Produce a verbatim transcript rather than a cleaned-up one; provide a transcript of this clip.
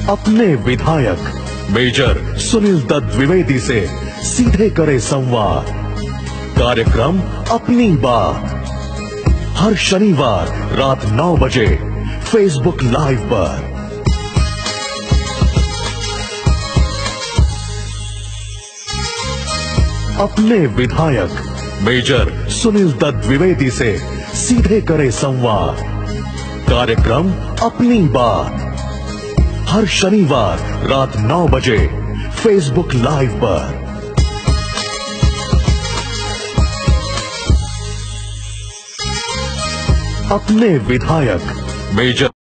अपने विधायक मेजर सुनील दत्त द्विवेदी से सीधे करे संवाद। कार्यक्रम अपनी बात हर शनिवार रात नौ बजे फेसबुक लाइव पर। अपने विधायक मेजर सुनील दत्त द्विवेदी से सीधे करे संवाद। कार्यक्रम अपनी बात हर शनिवार रात नौ बजे फेसबुक लाइव पर। अपने विधायक मेजर